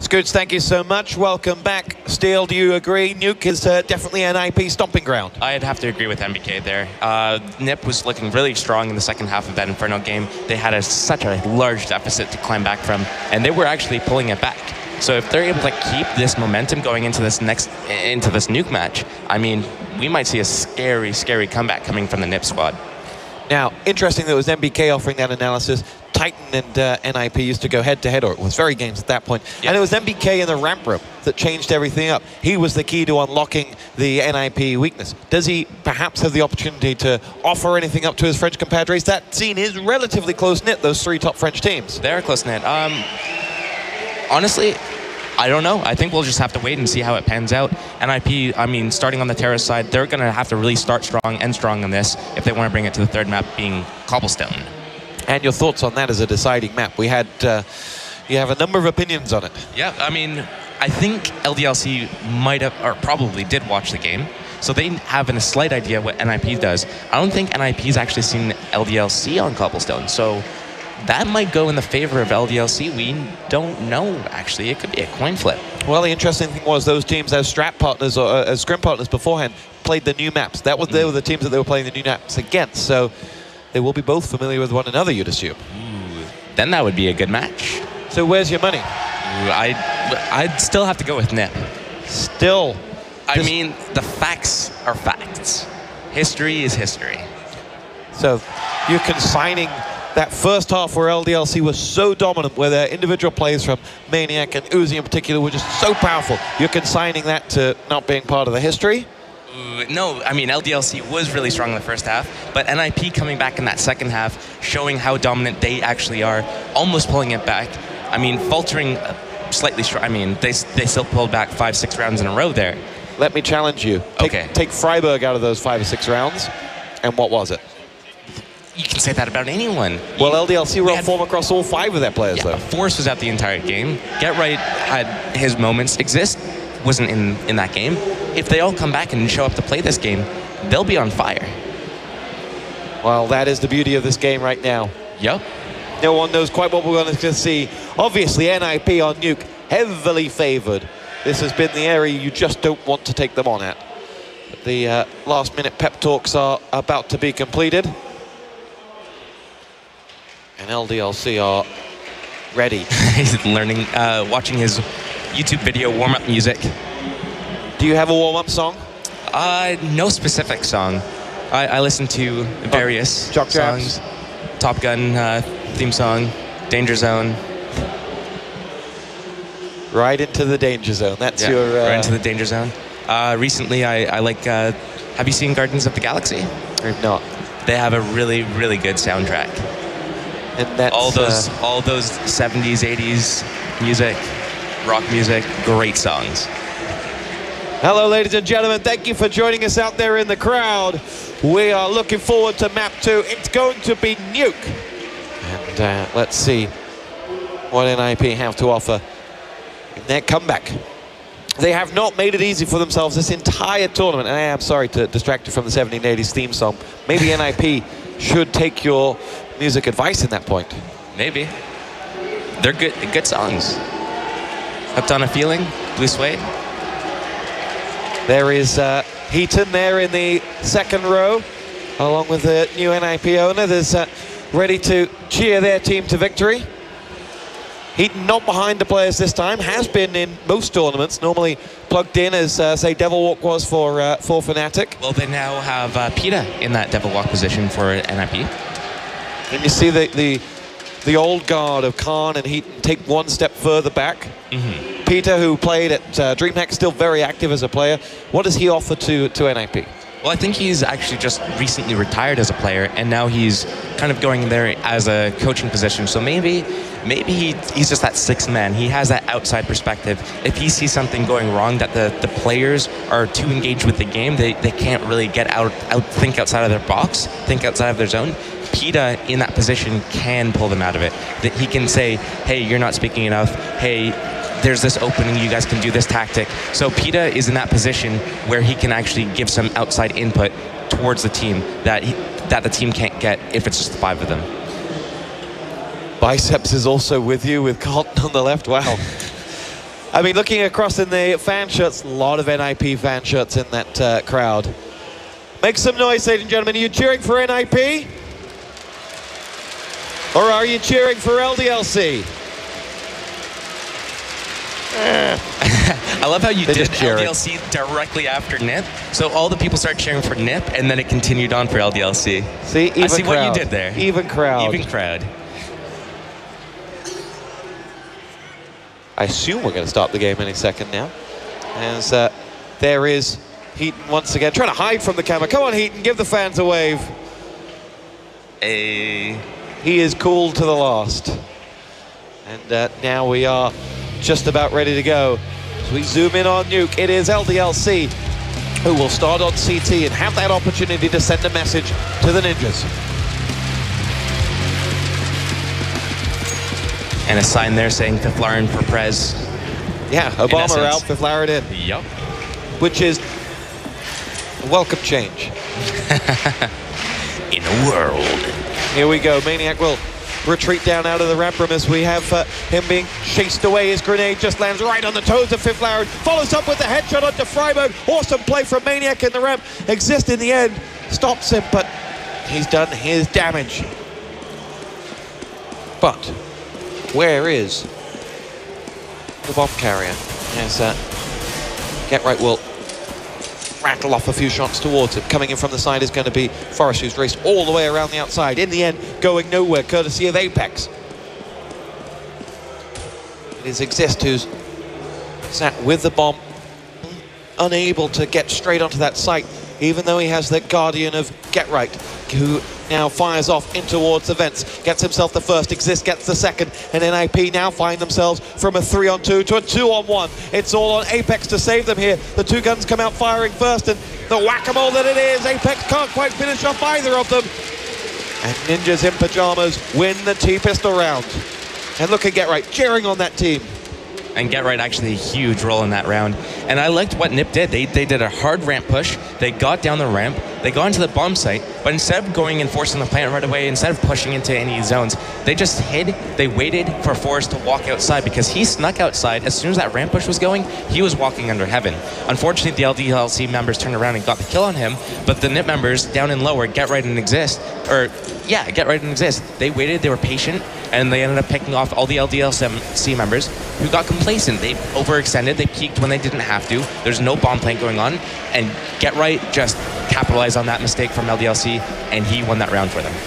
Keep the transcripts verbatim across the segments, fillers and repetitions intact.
Scoots, thank you so much. Welcome back. Steele, do you agree? Nuke is uh, definitely an I P stomping ground. I'd have to agree with M B K there. Uh, NiP was looking really strong in the second half of that Inferno game. They had a, such a large deficit to climb back from, and they were actually pulling it back. So if they're able to keep this momentum going into this next, into this Nuke match, I mean, we might see a scary, scary comeback coming from the NiP squad. Now, interesting that it was M B K offering that analysis. Titan and uh, N I P used to go head-to-head, or it was very games at that point. Yep. And it was M B K in the ramp room that changed everything up. He was the key to unlocking the N I P weakness. Does he perhaps have the opportunity to offer anything up to his French compadres? That scene is relatively close-knit, those three top French teams. They're close-knit. Um, honestly, I don't know. I think we'll just have to wait and see how it pans out. N I P, I mean, starting on the Terrace side, they're going to have to really start strong and strong on this if they want to bring it to the third map, being Cobblestone. And your thoughts on that as a deciding map? We had, uh, you have a number of opinions on it. Yeah, I mean, I think L D L C might have, or probably did watch the game, so they have a slight idea what N I P does. I don't think N I P's actually seen L D L C on Cobblestone, so that might go in the favor of L D L C. We don't know, actually. It could be a coin flip. Well, the interesting thing was those teams as strat partners or uh, as scrim partners beforehand played the new maps. That was mm. They were the teams that they were playing the new maps against, so they will be both familiar with one another, you'd assume. Ooh, then that would be a good match. So where's your money? Ooh, I'd, I'd still have to go with NiP. Still? I mean, the facts are facts. History is history. So you're consigning that first half where L D L C was so dominant, where their individual plays from Maniac and Uzi in particular were just so powerful. You're consigning that to not being part of the history? Ooh, no, I mean, L D L C was really strong in the first half, but N I P coming back in that second half, showing how dominant they actually are, almost pulling it back. I mean, faltering slightly strong. I mean, they, they still pulled back five, six rounds in a row there. Let me challenge you. Take, okay. Take Freiburg out of those five or six rounds, and what was it? You can say that about anyone. Well, you, L D L C wrote form across all five of their players, yeah, though. Force was out the entire game. Get Right had his moments. Exist wasn't in, in that game. If they all come back and show up to play this game, they'll be on fire. Well, that is the beauty of this game right now. Yep. No one knows quite what we're going to see. Obviously, N I P on Nuke, heavily favored. This has been the area you just don't want to take them on at. The uh, last-minute pep talks are about to be completed. And L D L C are ready. He's learning, uh, watching his YouTube video warm-up music. Do you have a warm-up song? Uh, no specific song. I, I listen to various oh, songs. Top Gun uh, theme song, Danger Zone. Right into the danger zone. That's yeah, your... Uh... right into the danger zone. Uh, recently, I, I like... Uh, have you seen Guardians of the Galaxy? I've not. They have a really, really good soundtrack. And that's... All those, uh... all those seventies, eighties music, rock music, great songs. Hello, ladies and gentlemen. Thank you for joining us out there in the crowd. We are looking forward to map two. It's going to be Nuke. And uh, let's see what N I P have to offer in their comeback. They have not made it easy for themselves this entire tournament. And I am sorry to distract you from the seventeen eighties theme song. Maybe N I P should take your music advice in that point. Maybe. They're good, good songs. Hooked on a Feeling, Blue Suede. There is uh, Heaton there in the second row, along with the new N I P owner. There's uh, ready to cheer their team to victory. Heaton not behind the players this time, has been in most tournaments, normally plugged in as, uh, say, Devil Walk was for, uh, for Fnatic. Well, they now have uh, Peta in that Devil Walk position for N I P. And you see the, the, the old guard of Khan and Heaton take one step further back. Mm-hmm. Peter, who played at uh, DreamHack, still very active as a player. What does he offer to, to N I P? Well, I think he's actually just recently retired as a player, and now he's kind of going there as a coaching position. So maybe maybe he, he's just that sixth man. He has that outside perspective. If he sees something going wrong, that the, the players are too engaged with the game, they, they can't really get out, out, think outside of their box, think outside of their zone. Peta in that position can pull them out of it. That he can say, hey, you're not speaking enough. Hey, there's this opening, you guys can do this tactic. So Peta is in that position where he can actually give some outside input towards the team that he, that the team can't get if it's just the five of them. Biceps is also with you with Carlton on the left. Wow. I mean, looking across in the fan shirts, a lot of N I P fan shirts in that uh, crowd. Make some noise, ladies and gentlemen. Are you cheering for N I P? Or are you cheering for L D L C? I love how you They're did L D L C directly after NiP. So all the people started cheering for NiP, and then it continued on for L D L C. See, even I see crowd. what you did there. Even crowd. Even crowd. I assume we're going to start the game any second now. As uh, there is Heaton once again, trying to hide from the camera. Come on, Heaton, give the fans a wave. A... He is cool to the last. And uh, now we are just about ready to go. As we zoom in on Nuke, it is L D L C who will start on C T and have that opportunity to send a message to the Ninjas. And a sign there saying Fiflaren for Prez. Yeah, Obama out, Fiflaren in. Yup. Which is a welcome change. In a world. Here we go, Maniac will retreat down out of the ramp room as we have uh, him being chased away. His grenade just lands right on the toes of Fiflaren. Follows up with the headshot onto Freiburg. Awesome play from Maniac in the ramp. Exist in the end, stops him, but he's done his damage. But where is the bomb carrier? Yes, uh, Get Right will rattle off a few shots towards him. Coming in from the side is going to be Forrest, who's raced all the way around the outside. In the end, going nowhere, courtesy of Apex. It is Exist who's sat with the bomb, unable to get straight onto that site, even though he has the Guardian of Get Right, who now fires off in towards the vents, gets himself the first, Exist gets the second, and N I P now find themselves from a three on two to a two on one. It's all on Apex to save them here. The two guns come out firing first, and the whack-a-mole that it is, Apex can't quite finish off either of them. And Ninjas in Pajamas win the T-Pistol round. And look at Get Right, cheering on that team. And Get Right actually a huge role in that round. And I liked what NiP did. They, they did a hard ramp push. They got down the ramp. They got into the bomb site. But instead of going and forcing the plant right away, instead of pushing into any zones, they just hid. They waited for Forrest to walk outside because he snuck outside. As soon as that ramp push was going, he was walking under heaven. Unfortunately, the L D L C members turned around and got the kill on him. But the NiP members down and lower, Get Right and Exist, or yeah, Get Right and Exist, they waited, they were patient, and they ended up picking off all the L D L C members who got complacent. They overextended, they peaked when they didn't have to. There's no bomb plant going on, and Get Right just capitalized on that mistake from L D L C, and he won that round for them.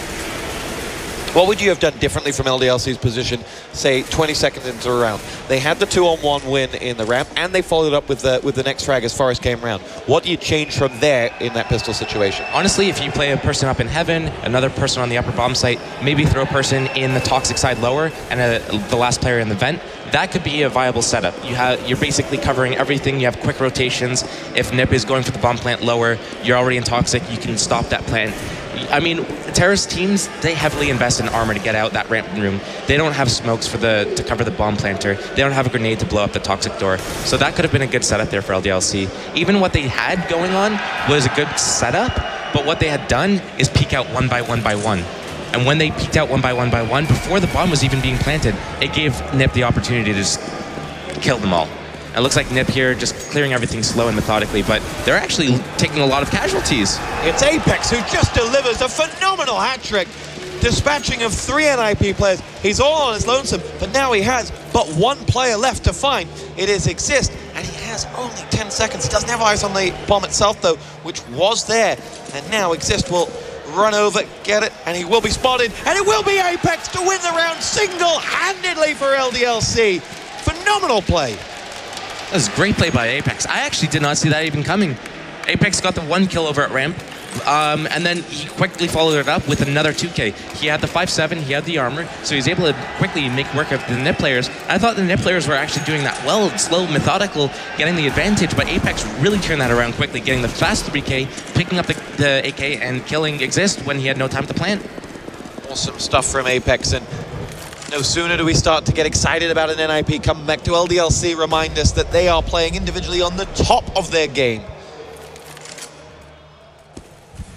What would you have done differently from L D L C's position, say, twenty seconds into a round? They had the two on one win in the ramp, and they followed up with the, with the next frag as Forrest came around. What do you change from there in that pistol situation? Honestly, if you play a person up in heaven, another person on the upper bomb site, maybe throw a person in the toxic side lower, and a, the last player in the vent, that could be a viable setup. You have, you're basically covering everything. You have quick rotations. If NiP is going for the bomb plant lower, you're already in toxic, you can stop that plant. I mean, terrorist teams, they heavily invest in armor to get out that ramp room. They don't have smokes for the to cover the bomb planter. They don't have a grenade to blow up the toxic door. So that could have been a good setup there for L D L C. Even what they had going on was a good setup, but what they had done is peek out one by one by one. And when they peeked out one by one by one, before the bomb was even being planted, it gave NiP the opportunity to just kill them all. It looks like NiP here just clearing everything slow and methodically, but they're actually taking a lot of casualties. It's Apex who just delivers a phenomenal hat-trick, dispatching of three N I P players. He's all on his lonesome, but now he has but one player left to find. It is Exist, and he has only ten seconds. He doesn't have eyes on the bomb itself, though, which was there. And now Exist will run over, get it, and he will be spotted, and it will be Apex to win the round single-handedly for L D L C. Phenomenal play. That was a great play by Apex. I actually did not see that even coming. Apex got the one kill over at ramp, um, and then he quickly followed it up with another two K. He had the five seven, he had the armor, so he was able to quickly make work of the NiP players. I thought the NiP players were actually doing that well, slow, methodical, getting the advantage, but Apex really turned that around quickly, getting the fast three K, picking up the, the A K, and killing Exist when he had no time to plant. Awesome stuff from Apex, and no sooner do we start to get excited about an N I P coming back to L D L C, remind us that they are playing individually on the top of their game.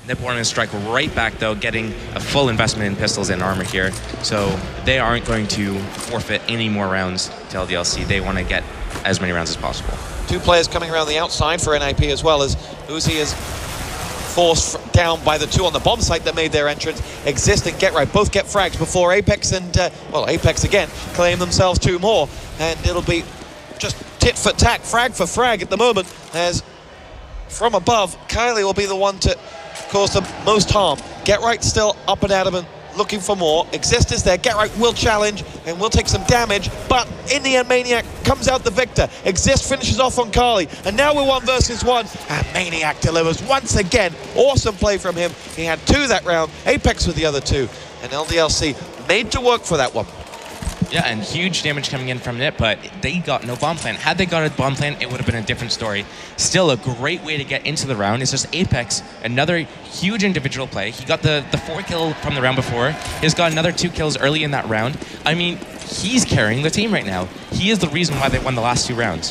NiP wanted to strike right back, though, getting a full investment in pistols and armor here. So they aren't going to forfeit any more rounds to L D L C. They want to get as many rounds as possible. Two players coming around the outside for N I P as well, as Uzi is forced down by the two on the bomb site that made their entrance. Exist and Get Right both get frags before Apex and, uh, well, Apex again, claim themselves two more. And it'll be just tit for tat, frag for frag at the moment, as from above, Kylie will be the one to cause the most harm. Get Right still up and adamant, looking for more. Exist is there. Get Right will challenge and will take some damage, but in the end, Maniac comes out the victor. Exist finishes off on Carly, and now we're one versus one, and Maniac delivers once again. Awesome play from him. He had two that round, Apex with the other two, and L D L C made to work for that one. Yeah, and huge damage coming in from NiP, but they got no bomb plant. Had they got a bomb plant, it would have been a different story. Still a great way to get into the round. It's just Apex, another huge individual play. He got the, the four kill from the round before. He's got another two kills early in that round. I mean, he's carrying the team right now. He is the reason why they won the last two rounds.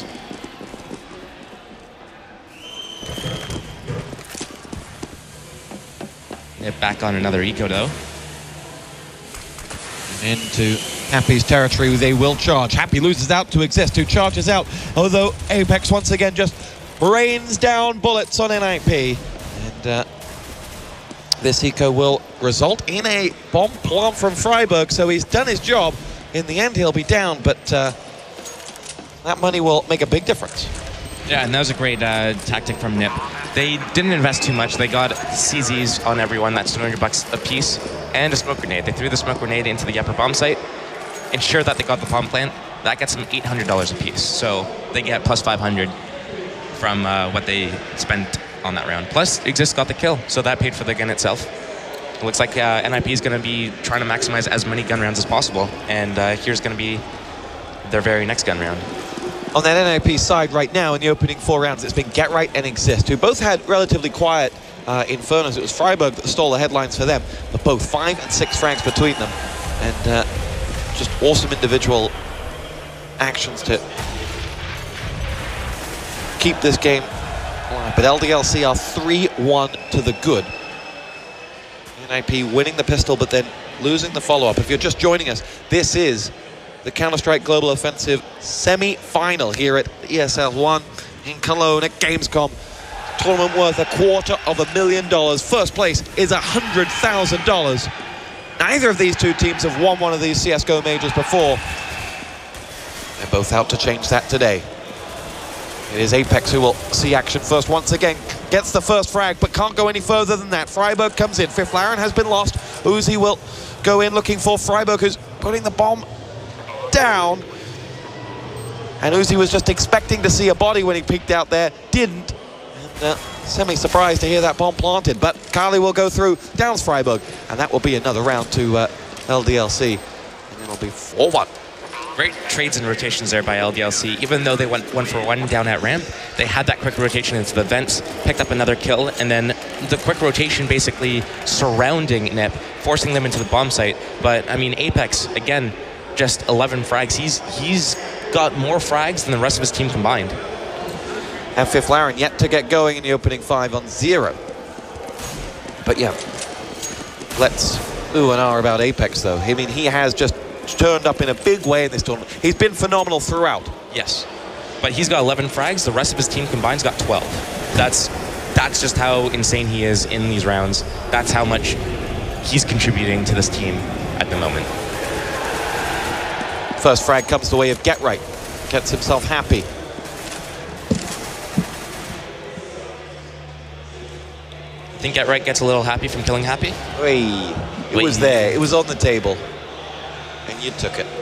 NiP back on another eco, though. Into Happy's territory, they will charge. Happy loses out to Exist, who charges out, although Apex once again just rains down bullets on N I P. And uh, this eco will result in a bomb plant from Freiburg, so he's done his job. In the end, he'll be down, but uh, that money will make a big difference. Yeah, and that was a great uh, tactic from NiP. They didn't invest too much. They got C Zs on everyone. That's two hundred bucks a piece, and a smoke grenade. They threw the smoke grenade into the upper bomb site, ensure that they got the bomb plant. That gets them eight hundred dollars a piece. So they get plus five hundred from uh, what they spent on that round. Plus, Exist got the kill, so that paid for the gun itself. It looks like uh, N I P is going to be trying to maximize as many gun rounds as possible, and uh, here's going to be their very next gun round. On that N I P side right now in the opening four rounds, it's been Get Right and Exist, who both had relatively quiet uh, infernos. It was Freiburg that stole the headlines for them, but both five and six frags between them. And uh, just awesome individual actions to keep this game alive. But L D L C are three one to the good. N I P winning the pistol, but then losing the follow-up. If you're just joining us, this is the Counter-Strike Global Offensive semi-final here at E S L one in Cologne at Gamescom. Tournament worth a quarter of a million dollars. First place is one hundred thousand dollars. Neither of these two teams have won one of these C S G O majors before. They're both out to change that today. It is Apex who will see action first once again. Gets the first frag, but can't go any further than that. Freiburg comes in. Fifth Laren has been lost. Uzi will go in looking for Freiburg, who's putting the bomb down. And Uzi was just expecting to see a body when he peeked out there. Didn't. And uh, semi-surprised to hear that bomb planted. But Carly will go through, downs Freiburg. And that will be another round to uh, L D L C. And it'll be four one. Great trades and rotations there by L D L C. Even though they went one for one down at ramp, they had that quick rotation into the vents, picked up another kill, and then the quick rotation basically surrounding NiP, forcing them into the bomb site. But, I mean, Apex, again, just eleven frags. He's he's got more frags than the rest of his team combined. And Fifth Laren yet to get going in the opening five on zero. But yeah, let's ooh and ah about Apex though. I mean, he has just turned up in a big way in this tournament. He's been phenomenal throughout. Yes, but he's got eleven frags. The rest of his team combined's got twelve. That's that's just how insane he is in these rounds. That's how much he's contributing to this team at the moment. First frag comes the way of Get Right. Gets himself Happy. I think Get Right gets a little happy from killing Happy. Hey, it Wait. was there. It was on the table. And you took it.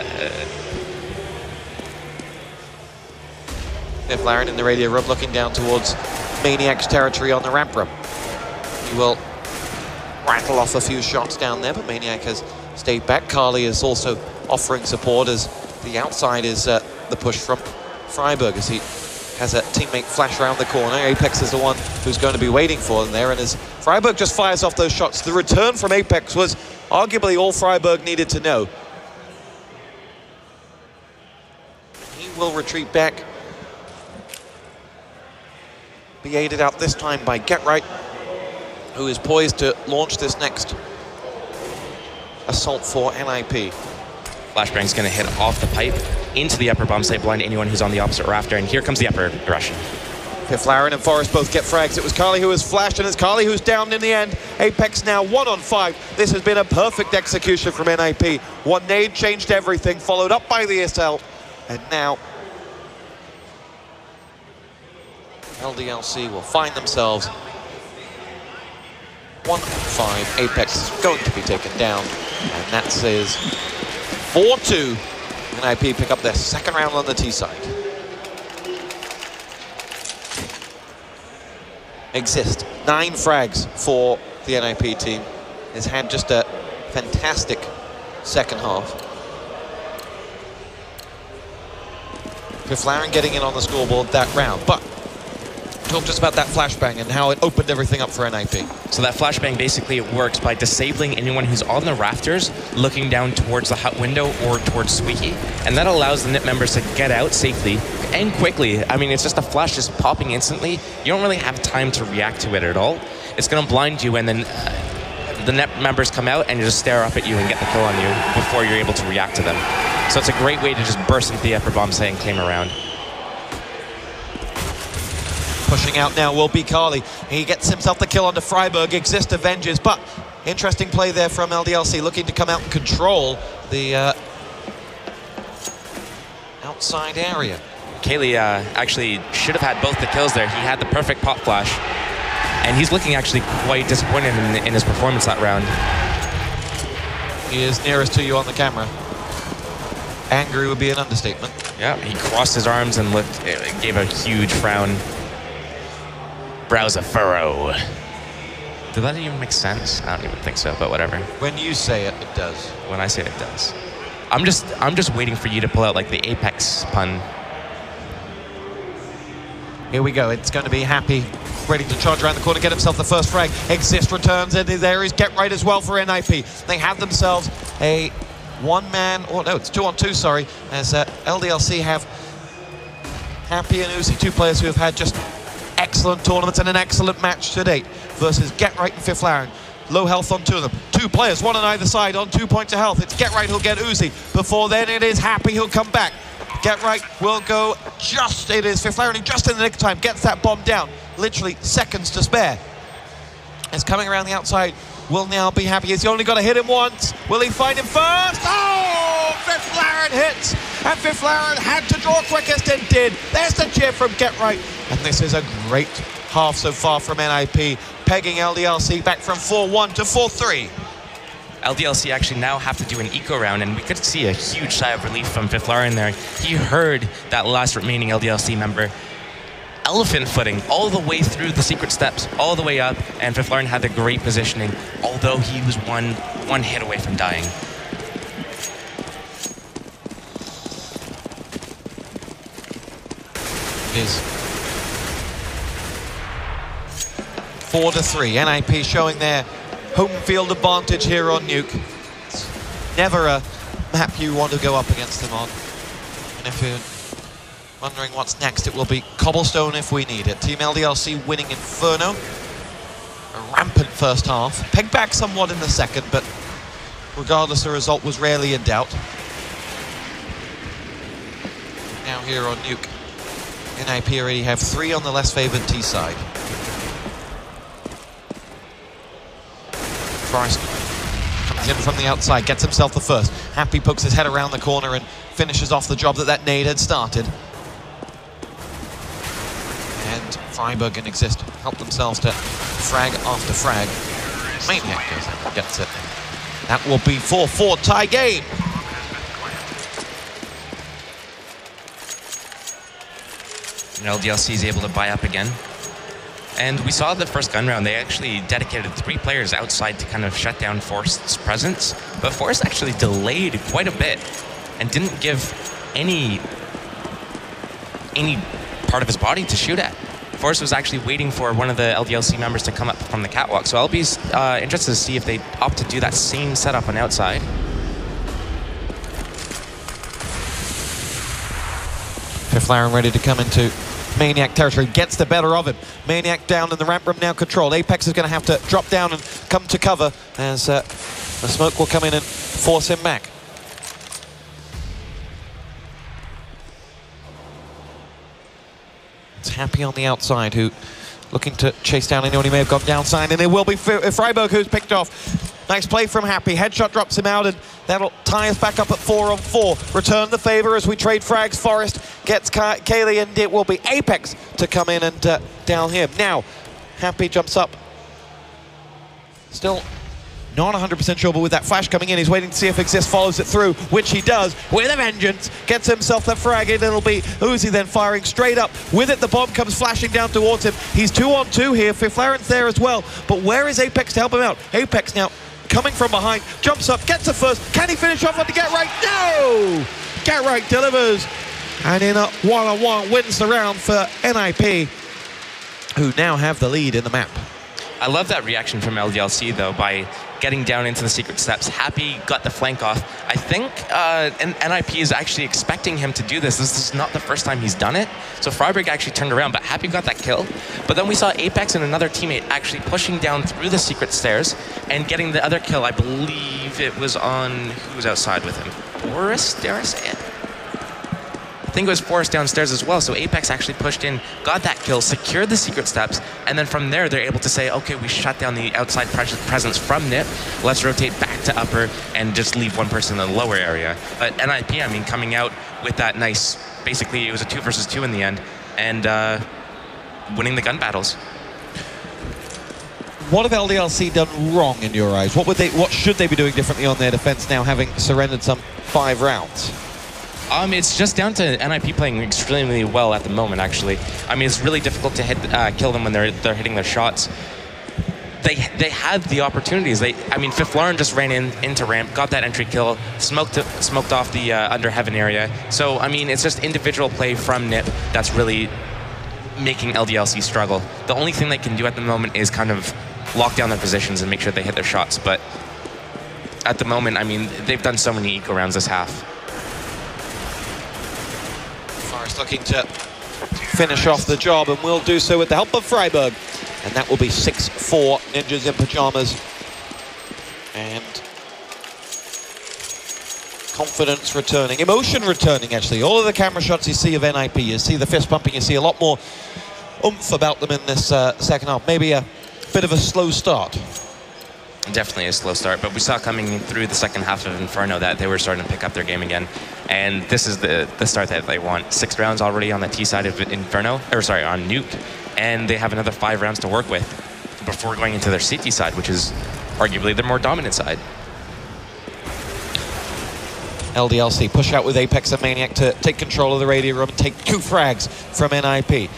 Fifth Laren in the radio room looking down towards Maniac's territory on the ramp room. He will rattle off a few shots down there, but Maniac has stayed back. Carly is also offering support as the outside is uh, the push from Freiburg as he has a teammate flash around the corner. Apex is the one who's going to be waiting for them there, and as Freiburg just fires off those shots, the return from Apex was arguably all Freiburg needed to know. He will retreat back. Be aided out this time by Get Right, who is poised to launch this next assault for N I P. Flashbang's going to hit off the pipe into the upper bomb site, blind anyone who's on the opposite rafter, and here comes the upper aggression. Fiflaren and Forrest both get frags. It was Carly who was flashed, and it's Carly who's down in the end. Apex now one on five. This has been a perfect execution from N I P. One nade changed everything, followed up by the E S L, and now L D L C will find themselves one on five. Apex is going to be taken down, and that says four two. N I P pick up their second round on the T side. Exist, nine frags for the N I P team. Has had just a fantastic second half. Fiflaren getting in on the scoreboard that round, but talk just about that flashbang and how it opened everything up for N I P. So that flashbang basically it works by disabling anyone who's on the rafters looking down towards the hut window or towards Squeaky, and that allows the N I P members to get out safely and quickly. I mean, it's just a flash just popping instantly. You don't really have time to react to it at all. It's going to blind you, and then uh, the N I P members come out and just stare up at you and get the kill on you before you're able to react to them. So it's a great way to just burst into the upper bomb site and claim a round. Pushing out now will be Carly. He gets himself the kill onto Freiburg. Exist avenges, but interesting play there from L D L C, looking to come out and control the uh, outside area. Kaylee uh, actually should have had both the kills there. He had the perfect pop flash, and he's looking actually quite disappointed in, in his performance that round. He is nearest to you on the camera. Angry would be an understatement. Yeah, he crossed his arms and looked, gave a huge frown. Brows a furrow. Did that even make sense? I don't even think so, but whatever. When you say it, it does. When I say it, it does. I'm just, I'm just waiting for you to pull out like the Apex pun. Here we go. It's going to be Happy, ready to charge around the corner, get himself the first frag. Exist returns, and there is Get Right as well for N I P. They have themselves a one-man, or no, it's two on two, sorry, as uh, L D L C have Happy and Uzi, two players who have had just excellent tournaments and an excellent match to date, versus Get Right and Fiflaren. Low health on two of them. Two players, one on either side, on two points of health. It's Get Right who'll get Uzi. Before then, it is Happy who'll come back. Get Right will go just, it is Fiflaren just in the nick of time, gets that bomb down. Literally seconds to spare. It's coming around the outside. Will now be Happy. He's only got to hit him once. Will he find him first? Oh! Fiflaren hits! And Fiflaren had to draw quickest and did. There's the cheer from Get Right. And this is a great half so far from N I P, pegging L D L C back from four one to four three. L D L C actually now have to do an eco round, and we could see a huge sigh of relief from Fiflaren there. He heard that last remaining L D L C member elephant footing all the way through the secret steps, all the way up, and Fiflaren had the great positioning, although he was one, one hit away from dying. It is four to three. N I P showing their home field advantage here on Nuke. It's never a map you want to go up against them on. And if you're wondering what's next, it will be Cobblestone if we need it. Team L D L C winning Inferno. A rampant first half. Pegged back somewhat in the second, but regardless, the result was rarely in doubt. Now here on Nuke, N I P already have three on the less favored T side. Forrest comes in from the outside, gets himself the first. Happy pokes his head around the corner and finishes off the job that that nade had started. And Freiburg and Exist help themselves to frag after frag. Maniac goes in and gets it. That will be four four tie game. And L D L C is able to buy up again. And we saw the first gun round, they actually dedicated three players outside to kind of shut down Forrest's presence. But Forrest actually delayed quite a bit and didn't give any, any part of his body to shoot at. Forrest was actually waiting for one of the L D L C members to come up from the catwalk. So I'll be uh, interested to see if they opt to do that same setup on outside. Fiflaren ready to come into Maniac territory, gets the better of him. Maniac down in the ramp room now controlled. Apex is going to have to drop down and come to cover as uh, the smoke will come in and force him back. It's Happy on the outside, who looking to chase down anyone he may have gone downside, and it will be Freiburg who's picked off. Nice play from Happy. Headshot drops him out, and that'll tie us back up at four on four. Return the favor as we trade frags. Forest gets Kaylee, and it will be Apex to come in and uh, down him. Now, Happy jumps up. Still not one hundred percent sure, but with that flash coming in, he's waiting to see if Exist follows it through, which he does with a vengeance. Gets himself the frag, and it'll be Uzi then firing straight up. With it, the bomb comes flashing down towards him. He's two on two here. Fiflaren's there as well, but where is Apex to help him out? Apex now coming from behind, jumps up, gets the first. Can he finish off on the Get Right? No! Get Right delivers, and in a one-on-one wins the round for N I P, who now have the lead in the map. I love that reaction from L D L C, though, by getting down into the secret steps. Happy got the flank off. I think uh, N I P is actually expecting him to do this. This is not the first time he's done it. So Freiburg actually turned around, but Happy got that kill. But then we saw Apex and another teammate actually pushing down through the secret stairs and getting the other kill. I believe it was on, who was outside with him? Forrest, dare I say it? I think it was Forrest downstairs as well, so Apex actually pushed in, got that kill, secured the secret steps, and then from there they're able to say, okay, we shut down the outside presence from N I P, let's rotate back to upper and just leave one person in the lower area. But N I P, I mean, coming out with that nice, basically it was a two versus two in the end, and uh, winning the gun battles. What have L D L C done wrong in your eyes? What would they, what should they be doing differently on their defense now, having surrendered some five rounds? Um, it's just down to N I P playing extremely well at the moment, actually. I mean, it's really difficult to hit, uh, kill them when they're they're hitting their shots. They they had the opportunities. They, I mean, Fiflaren just ran in into ramp, got that entry kill, smoked smoked off the uh, under heaven area. So I mean, it's just individual play from N I P that's really making L D L C struggle. The only thing they can do at the moment is kind of lock down their positions and make sure they hit their shots. But at the moment, I mean, they've done so many eco rounds this half. Looking to finish off the job, and will do so with the help of Freiburg, and that will be six four Ninjas in Pajamas. And confidence returning, emotion returning, actually. All of the camera shots you see of N I P, you see the fist pumping, you see a lot more oomph about them in this uh, second half. Maybe a bit of a slow start. Definitely a slow start, but we saw coming through the second half of Inferno that they were starting to pick up their game again, and this is the the start that they want. Six rounds already on the T side of Inferno, or sorry, on Nuke, and they have another five rounds to work with before going into their C T side, which is arguably their more dominant side. L D L C push out with Apex and Maniac to take control of the radio room and take two frags from N I P.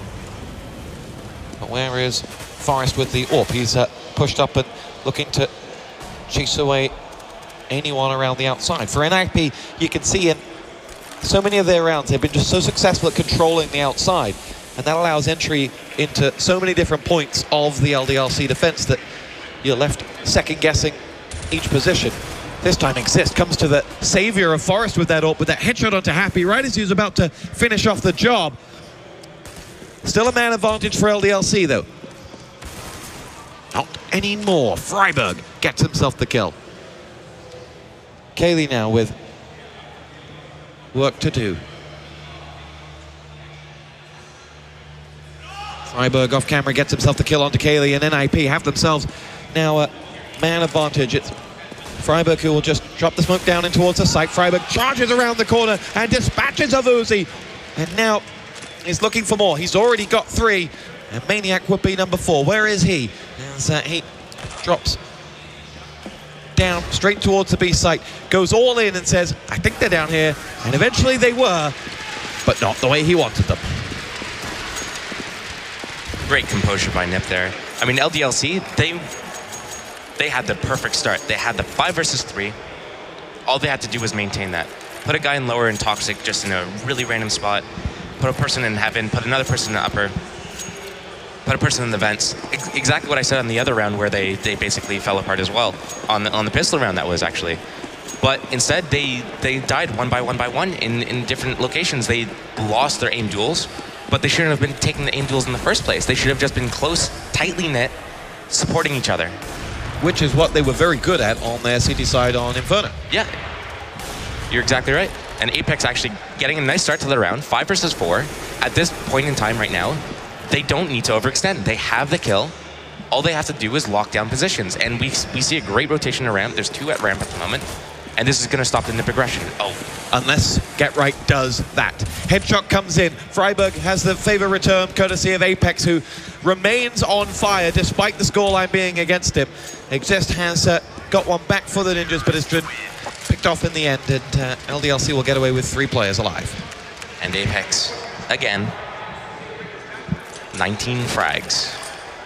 But where is Forrest with the AWP? He's uh, pushed up and looking to chase away anyone around the outside. For N I P, you can see in so many of their rounds, they've been just so successful at controlling the outside, and that allows entry into so many different points of the L D L C defense that you're left second-guessing each position. This time Exist comes to the savior of Forrest with that AWP, with that headshot onto Happy right as he was about to finish off the job. Still a man advantage for L D L C, though. Not anymore. Freiburg gets himself the kill. Kaylee now with work to do. Freiburg off camera gets himself the kill onto Kaylee, and N I P have themselves now a man advantage. It's Freiburg who will just drop the smoke down in towards the site. Freiburg charges around the corner and dispatches of Uzi. And now he's looking for more. He's already got three. And Maniac would be number four. Where is he? As uh, he drops down straight towards the B site, goes all in and says, I think they're down here. And eventually they were, but not the way he wanted them. Great composure by N I P there. I mean, L D L C, they they had the perfect start. They had the five versus three. All they had to do was maintain that. Put a guy in lower and toxic just in a really random spot. Put a person in heaven, put another person in upper. Put a person in the vents. Ex exactly what I said on the other round where they, they basically fell apart as well. On the, on the pistol round, that was actually. But instead, they, they died one by one by one in, in different locations. They lost their aim duels, but they shouldn't have been taking the aim duels in the first place. They should have just been close, tightly knit, supporting each other. Which is what they were very good at on their C T side on Inferno. Yeah, you're exactly right. And Apex actually getting a nice start to the round, five versus four. At this point in time right now, they don't need to overextend. They have the kill. All they have to do is lock down positions. And we, we see a great rotation around. There's two at ramp at the moment. And this is going to stop the NiP aggression. Oh. Unless Get Right does that. Headshot comes in. Freiburg has the favor return, courtesy of Apex, who remains on fire despite the scoreline being against him. Exist has uh, got one back for the Ninjas, but has been picked off in the end, and uh, L D L C will get away with three players alive. And Apex, again, nineteen frags.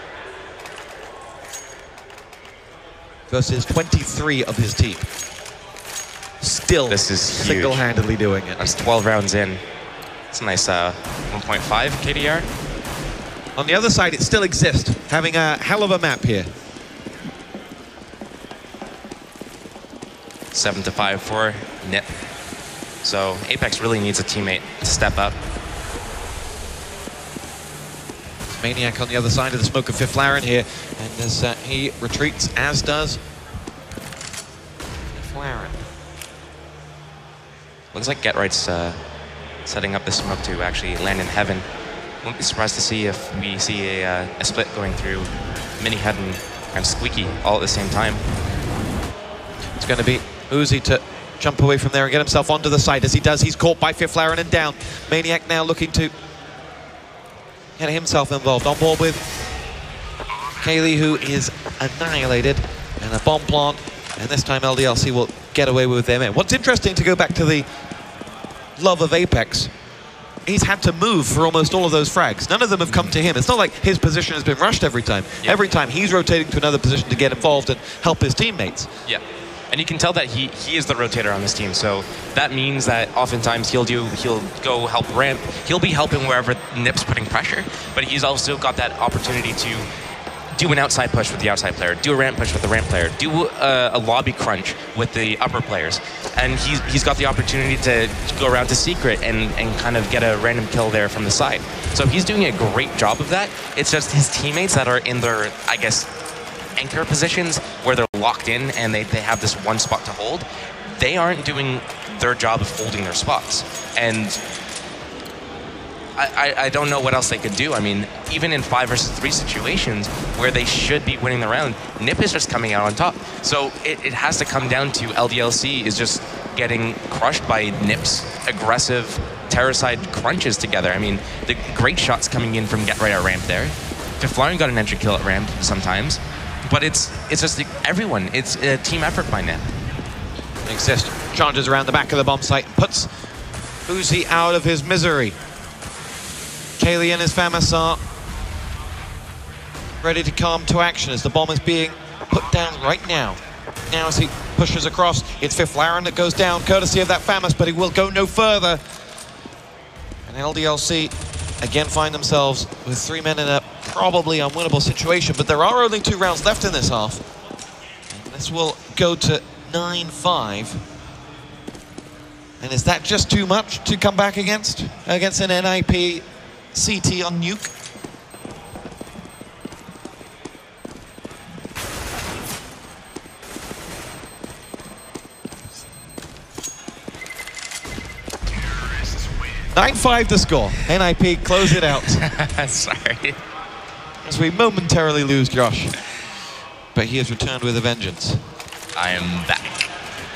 Versus twenty-three of his team. Still this is single-handedly doing it. That's twelve rounds in. It's a nice uh, one point five K D R. On the other side, it still exists, having a hell of a map here. Seven to five for NiP. So Apex really needs a teammate to step up. Maniac on the other side of the smoke of Fifth Laren here, and as uh, he retreats, as does Fifth Laren. Looks like Get Right's uh, setting up the smoke to actually land in heaven. Won't be surprised to see if we see a, uh, a split going through Mini Head and, and Squeaky all at the same time. It's going to be Uzi to jump away from there and get himself onto the side. As he does, he's caught by Fifth Laren and down. Maniac now looking to get himself involved. On board with Kaylee, who is annihilated, and a bomb plant. And this time L D L C will get away with them. What's interesting, to go back to the love of Apex, he's had to move for almost all of those frags. None of them have come to him. It's not like his position has been rushed every time. Yeah. Every time he's rotating to another position to get involved and help his teammates. Yeah. And you can tell that he, he is the rotator on this team, so that means that oftentimes he'll do he'll go help ramp. He'll be helping wherever NiP's putting pressure, but he's also got that opportunity to do an outside push with the outside player, do a ramp push with the ramp player, do a, a lobby crunch with the upper players, and he's he's got the opportunity to, to go around to secret and and kind of get a random kill there from the side. So he's doing a great job of that. It's just his teammates that are in their, I guess, anchor positions where they're locked in and they, they have this one spot to hold. They aren't doing their job of holding their spots. And I, I, I don't know what else they could do. I mean, even in five versus three situations where they should be winning the round, NiP is just coming out on top. So it, it has to come down to L D L C is just getting crushed by NiP's aggressive terror-side crunches together. I mean, the great shots coming in from Get Right at ramp there. Fifth Laren got an entry kill at ramp sometimes. But it's it's just everyone. It's a team effort by NiP. Exist charges around the back of the bomb site, puts Uzi out of his misery. Kaylee and his FAMAS are ready to come to action as the bomb is being put down right now. Now as he pushes across, it's Fifth Laren that goes down, courtesy of that FAMAS, but he will go no further. And L D L C again find themselves with three men in a probably unwinnable situation, but there are only two rounds left in this half. And this will go to nine five. And is that just too much to come back against? Against an N I P C T on Nuke? nine five the score. N I P close it out. Sorry. As we momentarily lose Josh. But he has returned with a vengeance. I am back.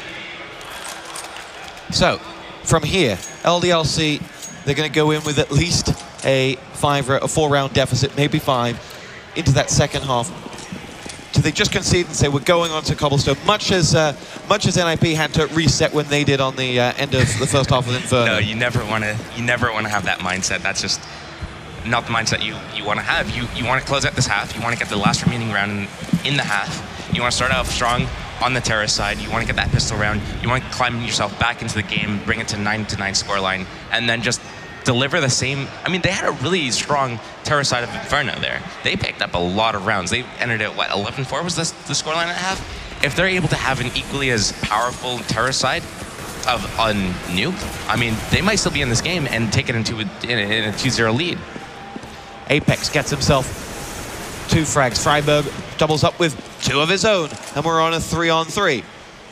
So, from here, L D L C, they're going to go in with at least a five, a four-round deficit, maybe five, into that second half. Do they just concede and say we're going on to Cobblestone, much as uh, much as N I P had to reset when they did on the uh, end of the first half of Inferno? No, you never want to. You never want to have that mindset. That's just not the mindset you you want to have. You you want to close out this half. You want to get the last remaining round in, in the half. You want to start out strong on the terrorist side. You want to get that pistol round. You want to climb yourself back into the game, bring it to nine to nine scoreline, and then just deliver the same. I mean, they had a really strong terror side of Inferno there. They picked up a lot of rounds. They entered at, what, eleven four was this, the scoreline at half? If they're able to have an equally as powerful terror side, of on Nuke, I mean, they might still be in this game and take it into a, in a, in a two zero lead. Apex gets himself two frags. Freiburg doubles up with two of his own, and we're on a three on three.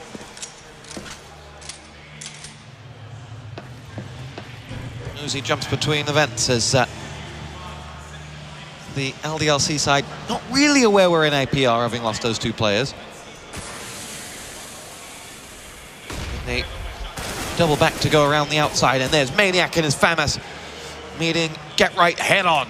Uzi jumps between the vents as uh, the L D L C side not really aware where N I P are, having lost those two players. They double back to go around the outside, and there's Maniac and his FAMAS meeting Get Right head on.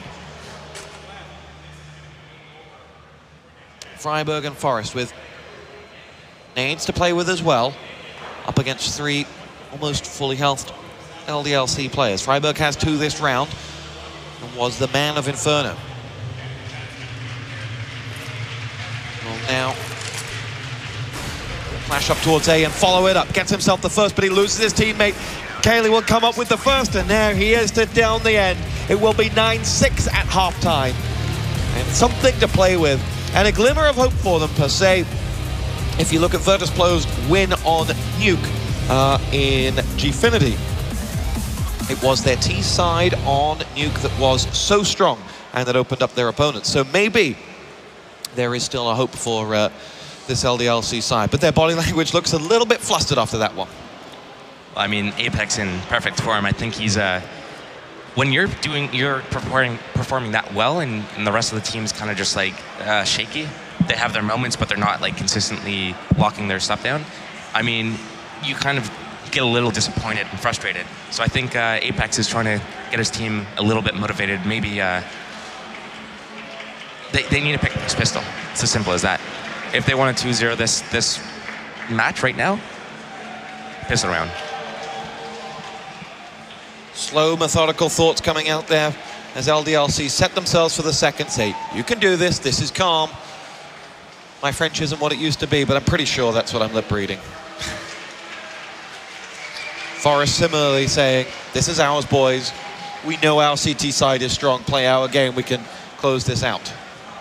Freiburg and Forest with nades to play with as well, up against three almost fully healthed L D L C players. Freiburg has two this round and was the man of Inferno. Well, now flash up towards A and follow it up. Gets himself the first, but he loses his teammate. Cayley will come up with the first, and now he is to down the end. It will be nine six at halftime. And something to play with. And a glimmer of hope for them, per se, if you look at Virtus.Plo's win on Nuke uh, in Gfinity. It was their T side on Nuke that was so strong and that opened up their opponents. So maybe there is still a hope for uh, this L D L C side. But their body language looks a little bit flustered after that one. I mean, Apex in perfect form. I think he's uh, when you're doing, you're performing performing that well, and, and the rest of the team's kind of just like uh, shaky. They have their moments, but they're not like consistently locking their stuff down. I mean, you kind of get a little disappointed and frustrated. So I think uh, Apex is trying to get his team a little bit motivated. Maybe uh, they, they need to pick this pistol. It's as simple as that. If they want to two zero this this match right now, pistol round. Slow, methodical thoughts coming out there as L D L C set themselves for the second. Say, you can do this, this is calm. My French isn't what it used to be, but I'm pretty sure that's what I'm lip reading. Forest similarly saying, this is ours, boys. We know our C T side is strong. Play our game, we can close this out.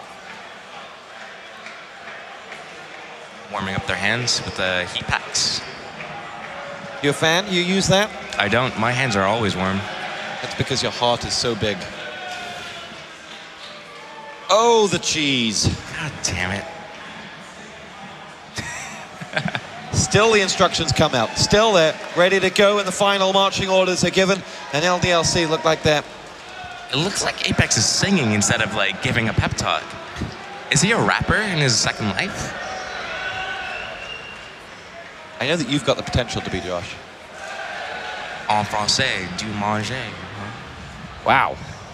Warming up their hands with the heat packs. You a fan? You use that? I don't. My hands are always warm. That's because your heart is so big. Oh, the cheese. God damn it. Still the instructions come out. Still there, ready to go, and the final marching orders are given. And L D L C look like that. It looks like Apex is singing instead of like giving a pep talk. Is he a rapper in his second life? I know that you've got the potential to be, Josh. En français, du manger. Wow.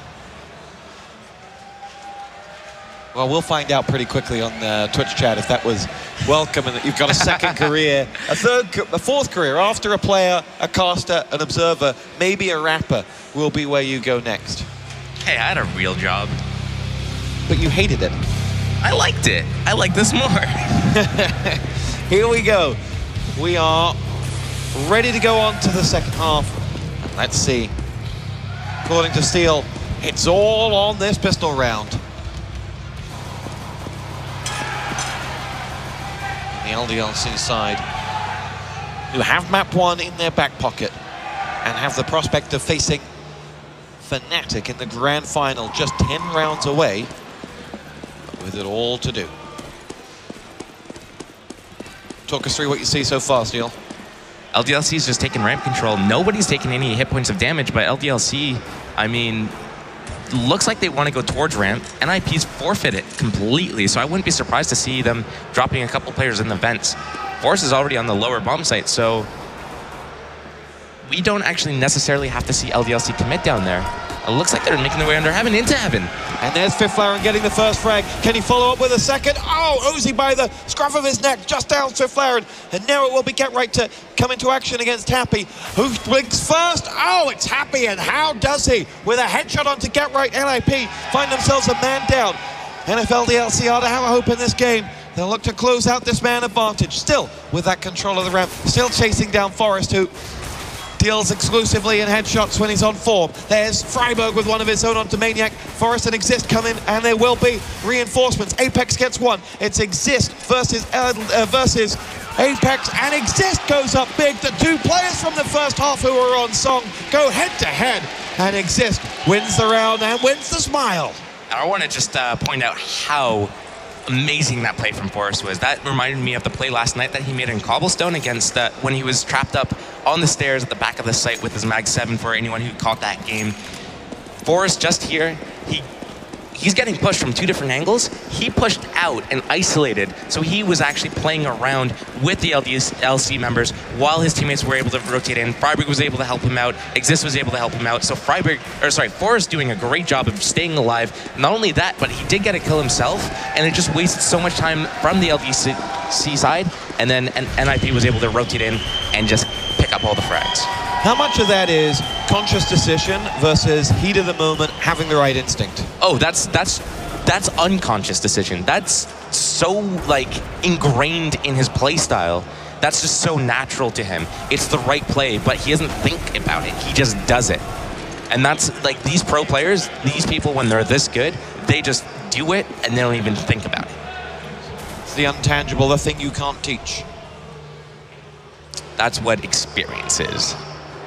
Well, we'll find out pretty quickly on uh, Twitch chat if that was welcome and that you've got a second career, a third, a fourth career after a player, a caster, an observer, maybe a rapper will be where you go next. Hey, I had a real job. But you hated it. I liked it. I like this more. Here we go. We are ready to go on to the second half. Let's see. According to Steel, it's all on this pistol round. The L D L C side, who have map one in their back pocket and have the prospect of facing Fnatic in the grand final just ten rounds away, with it all to do. Talk us through what you see so far, Steel. L D L C is just taking ramp control. Nobody's taking any hit points of damage, but L D L C, I mean, looks like they want to go towards ramp. N I P's forfeited completely, so I wouldn't be surprised to see them dropping a couple players in the vents. Force is already on the lower bomb site, so we don't actually necessarily have to see L D L C commit down there. It looks like they're making their way under heaven into heaven. And there's Fiflaren getting the first frag. Can he follow up with a second? Oh, Uzi by the scruff of his neck, just down Fiflaren. And now it will be Get Right to come into action against Happy. Who blinks first? Oh, it's Happy, and how does he? With a headshot onto Get Right, N I P find themselves a man down. And if L D L C are to have a hope in this game, they'll look to close out this man advantage. Still with that control of the ramp, still chasing down Forest, who deals exclusively in headshots when he's on form. There's Freiburg with one of his own onto Maniac. Forest and Exist come in, and there will be reinforcements. Apex gets one. It's Exist versus uh, versus Apex and Exist goes up big. The two players from the first half who were on song go head to head, and Exist wins the round and wins the smile. I want to just uh, point out how amazing that play from Forrest was. That reminded me of the play last night that he made in Cobblestone against uh, when he was trapped up on the stairs at the back of the site with his mag seven for anyone who caught that game. Forrest just here, he he's getting pushed from two different angles. He pushed out and isolated, so he was actually playing around with the L D L C members while his teammates were able to rotate in. Freiburg was able to help him out. Exist was able to help him out. So Freiburg, or sorry, Forrest doing a great job of staying alive. Not only that, but he did get a kill himself, and it just wasted so much time from the L D C side, and then N I P was able to rotate in and just pick up all the frags. How much of that is conscious decision versus heat of the moment, having the right instinct? Oh, that's that's that's unconscious decision. That's so like ingrained in his play style. That's just so natural to him. It's the right play, but he doesn't think about it. He just does it. And that's like these pro players, these people when they're this good, they just do it and they don't even think about it. It's the intangible, the thing you can't teach. That's what experience is.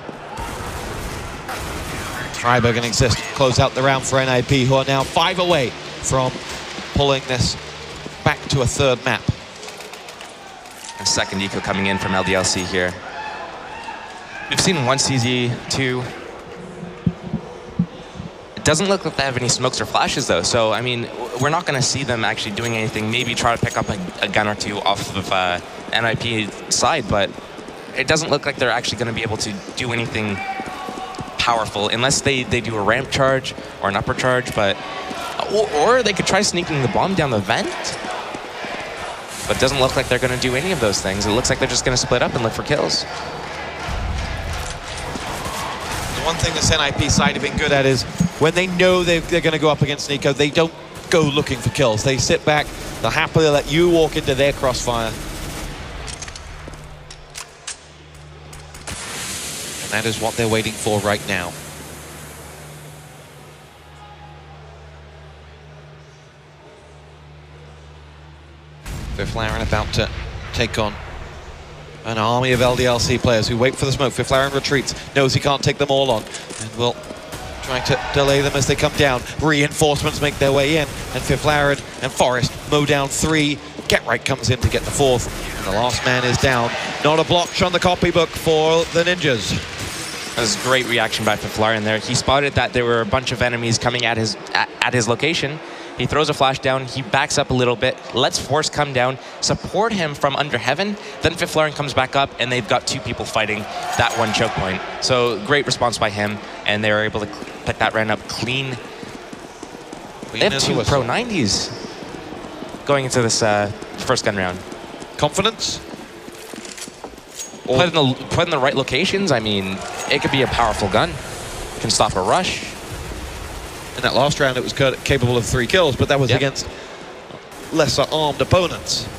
Freiburg and Exist close out the round for N I P, who are now five away from pulling this back to a third map. A second eco coming in from L D L C here. We've seen one C Z, two. It doesn't look like they have any smokes or flashes though, so I mean, we're not going to see them actually doing anything. Maybe try to pick up a, a gun or two off of uh, N I P side, but it doesn't look like they're actually going to be able to do anything powerful unless they, they do a ramp charge or an upper charge, but or, or they could try sneaking the bomb down the vent. But it doesn't look like they're going to do any of those things. It looks like they're just going to split up and look for kills. The one thing this N I P side have been good at is when they know they're, they're going to go up against Nico, they don't go looking for kills. They sit back, they'll happily let you walk into their crossfire. And that is what they're waiting for right now. Fiflaren about to take on an army of L D L C players who wait for the smoke. Fiflaren retreats, knows he can't take them all on, and will try to delay them as they come down. Reinforcements make their way in, and Fiflaren and Forrest mow down three. Get Right comes in to get the fourth, and the last man is down. Not a blotch on the copybook for the Ninjas. That was a great reaction by Fiflaren there. He spotted that there were a bunch of enemies coming at his at, at his location. He throws a flash down, he backs up a little bit, lets Force come down, support him from under heaven, then Fiflaren comes back up, and they've got two people fighting that one choke point. So great response by him, and they were able to pick that round up clean. clean they have two pro nineties going into this uh, first gun round. Confidence? Put in, the, put in the right locations, I mean, it could be a powerful gun. It can stop a rush. In that last round, it was capable of three kills, but that was yep. against lesser armed opponents.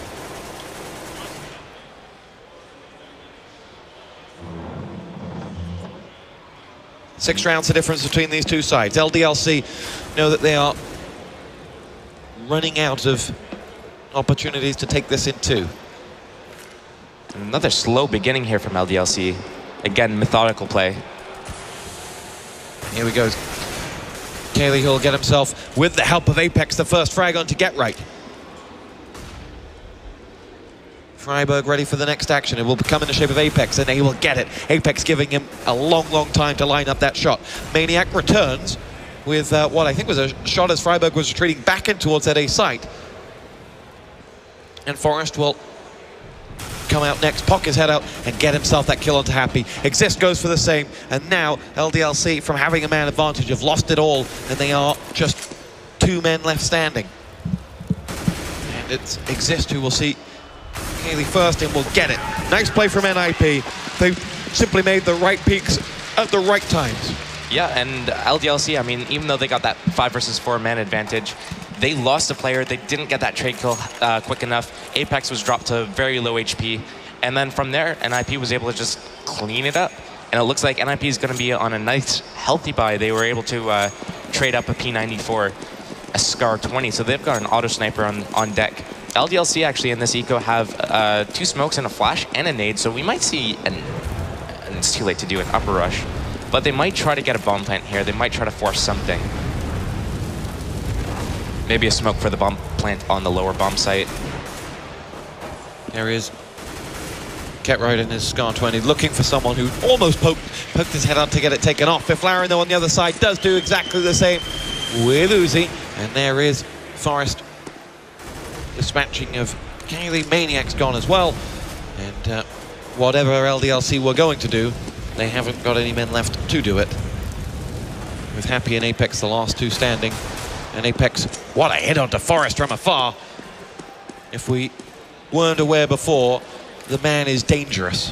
Six rounds the difference between these two sides. L D L C know that they are running out of opportunities to take this in two. Another slow beginning here from L D L C. Again, methodical play. Here we go. Cayley will get himself, with the help of Apex, the first frag on to Get Right. Freiburg ready for the next action. It will come in the shape of Apex, and he will get it. Apex giving him a long, long time to line up that shot. Maniac returns with uh, what I think was a shot as Freiburg was retreating back in towards that A site. And Forrest will come out next, poke his head out, and get himself that kill onto Happy. Exist goes for the same, and now L D L C, from having a man advantage, have lost it all, and they are just two men left standing. And it's Exist who will see Cayley first and will get it. Nice play from N I P. They simply made the right peaks at the right times. Yeah, and L D L C, I mean, even though they got that five versus four man advantage, they lost a player. They didn't get that trade kill uh, quick enough. Apex was dropped to very low H P. And then from there, N I P was able to just clean it up. And it looks like N I P is going to be on a nice, healthy buy. They were able to uh, trade up a P ninety-four, a Scar twenty. So they've got an auto sniper on, on deck L D L C actually in this eco have uh, two smokes and a flash and a nade, so we might see, an, and it's too late to do an upper rush, but they might try to get a bomb plant here. They might try to force something. Maybe a smoke for the bomb plant on the lower bomb site. There is Get Right in his Scar twenty, looking for someone who almost poked, poked his head out to get it taken off. If Laren, though, on the other side does do exactly the same with Uzi. And there is Forest dispatching of Kaylee. Maniac's gone as well. And uh, whatever L D L C were going to do, they haven't got any men left to do it. With Happy and Apex the last two standing. And Apex, what a hit onto Forest from afar. If we weren't aware before, the man is dangerous.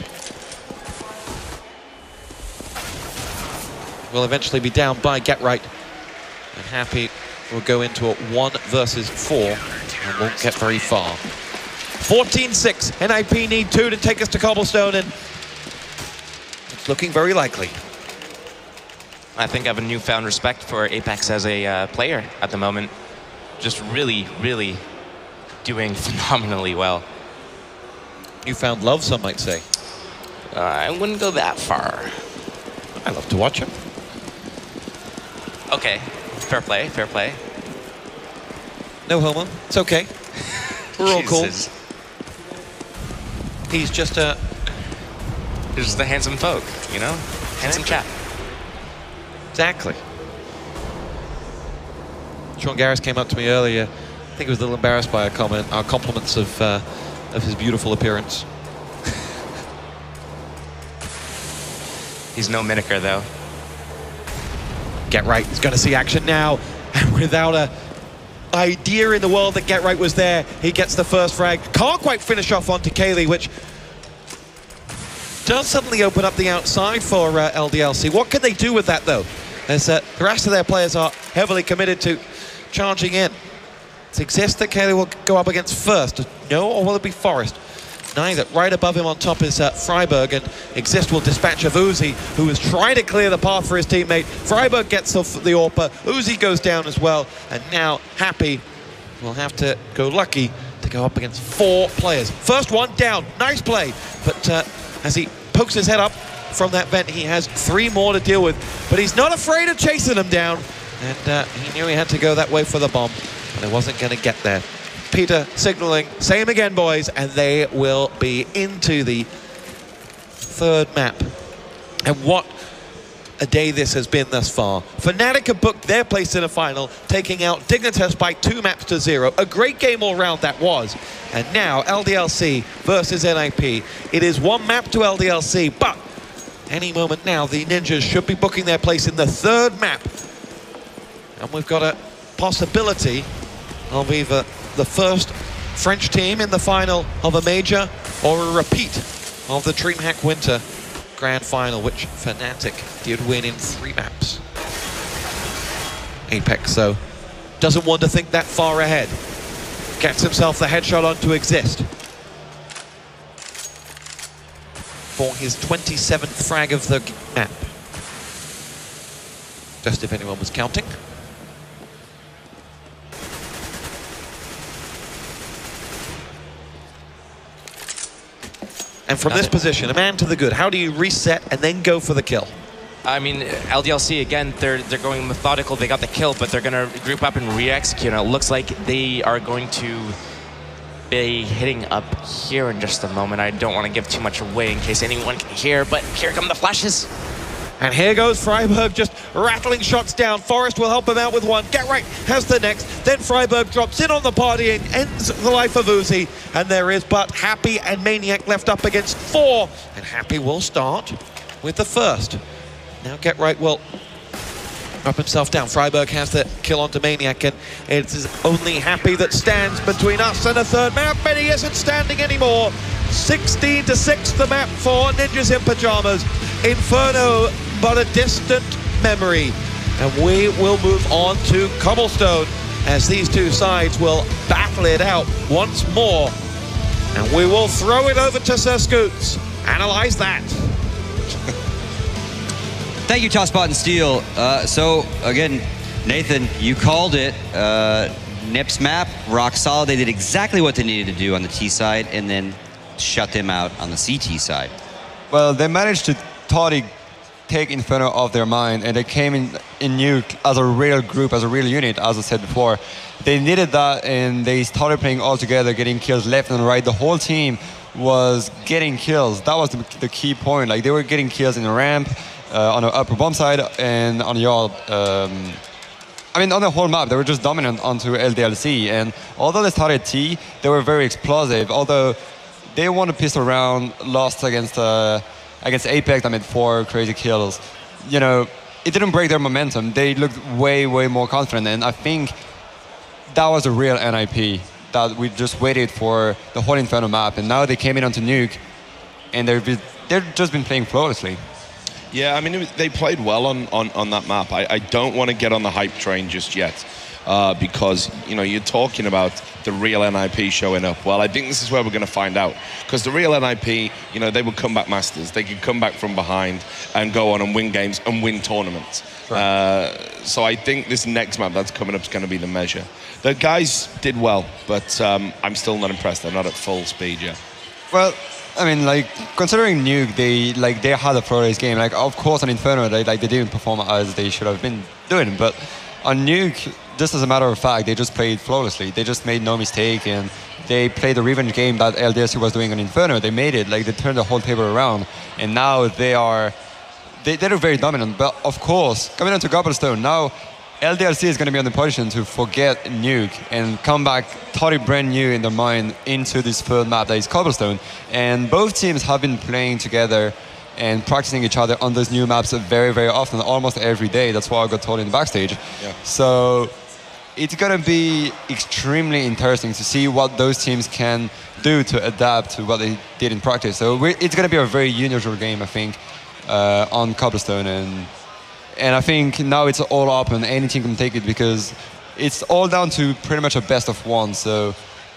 Will eventually be down by Get Right. And Happy will go into a one versus four and won't get very far. fourteen six, N I P need two to take us to Cobblestone, and it's looking very likely. I think I have a newfound respect for Apex as a uh, player at the moment. Just really, really doing phenomenally well. Newfound love, some might say. Uh, I wouldn't go that far. I love to watch him. Okay, fair play, fair play. No homo, it's okay. We're all cool. Jesus. He's just a... He's just a handsome folk, you know? Handsome chap. Exactly. Sean Garris came up to me earlier. I think he was a little embarrassed by our comment, our compliments of uh, of his beautiful appearance. He's no mimicker, though. Get Right is going to see action now, and without a idea in the world that Get Right was there, he gets the first frag. Can't quite finish off onto Kaylee, which does suddenly open up the outside for uh, L D L C. What can they do with that, though? As uh, the rest of their players are heavily committed to charging in. It exists that Kaylee will go up against first. No, or will it be Forest? Neither. Right above him on top is uh, Freiberg, and Exist will dispatch of Uzi, who is trying to clear the path for his teammate. Freiberg gets the, the AWPer. Uzi goes down as well, and now Happy will have to go lucky to go up against four players. First one down. Nice play. But uh, as he pokes his head up from that vent, he has three more to deal with. But he's not afraid of chasing them down. And uh, he knew he had to go that way for the bomb, but it wasn't going to get there. Peter signaling, same again, boys, and they will be into the third map. And what a day this has been thus far. Fnatic have booked their place in a final, taking out Dignitas by two maps to zero. A great game all round that was. And now L D L C versus N I P. It is one map to L D L C, but any moment now the Ninjas should be booking their place in the third map. And we've got a possibility of either the first French team in the final of a major or a repeat of the DreamHack Winter Grand Final, which Fnatic did win in three maps. Apex, though, doesn't want to think that far ahead. Gets himself the headshot onto Exist. For his twenty-seventh frag of the map. Just if anyone was counting. And from this position, a man to the good, how do you reset and then go for the kill? I mean, L D L C, again, they're they're going methodical. They got the kill, but they're going to group up and re-execute. It looks like they are going to be hitting up here in just a moment. I don't want to give too much away in case anyone can hear, but here come the flashes. And here goes Freiberg, just rattling shots down. Forest will help him out with one. Get Right has the next. Then Freiberg drops in on the party and ends the life of Uzi. And there is but Happy and Maniac left up against four. And Happy will start with the first. Now Get Right will up himself down. Freiberg has the kill onto Maniac, and it is only Happy that stands between us and a third map, but he isn't standing anymore. sixteen to six the map for Ninjas in Pajamas. Inferno, but a distant memory. And we will move on to Cobblestone as these two sides will battle it out once more. And we will throw it over to Sir Scoots. Analyze that. Thank you, Tosspot and Steel. Uh, so, again, Nathan, you called it. Uh, NiP's map, rock solid. They did exactly what they needed to do on the T side, and then shut them out on the C T side. Well, they managed to totally take Inferno off their mind, and they came in in Nuke as a real group, as a real unit, as I said before. They needed that, and they started playing all together, getting kills left and right. The whole team was getting kills. That was the, the key point. Like, they were getting kills in the ramp, uh, on the upper bomb side, and on the all. Um, I mean, on the whole map, they were just dominant onto L D L C. And although they started T, they were very explosive. Although they won a pistol round, lost against uh, against Apex. I made four crazy kills. You know, it didn't break their momentum. They looked way, way more confident. And I think that was a real N I P that we just waited for the whole Inferno map. And now they came in onto Nuke, and they've been, they've just been playing flawlessly. Yeah, I mean, it was, they played well on, on, on that map. I, I don't want to get on the hype train just yet uh, because, you know, you're talking about the real N I P showing up. Well, I think this is where we're going to find out, because the real N I P, you know, they were comeback masters. They could come back from behind and go on and win games and win tournaments. Right. Uh, so I think this next map that's coming up is going to be the measure. The guys did well, but um, I'm still not impressed. They're not at full speed yet. Well, I mean, like, considering Nuke, they like they had a flawless game. Like, of course, on Inferno, they like they didn't perform as they should have been doing. But on Nuke, just as a matter of fact, they just played flawlessly. They just made no mistake, and they played the revenge game that L D L C was doing on Inferno. They made it. Like, they turned the whole table around, and now they are they they're very dominant. But of course, coming on to Cobblestone now, L D L C is going to be in the position to forget Nuke and come back totally brand new in their mind into this third map that is Cobblestone. And both teams have been playing together and practicing each other on those new maps very, very often, almost every day. That's what I got told in the backstage. Yeah. So it's going to be extremely interesting to see what those teams can do to adapt to what they did in practice. So we're, it's going to be a very unusual game, I think, uh, on Cobblestone. And And I think now it's all up and any team can take it, because it's all down to pretty much a best of one. So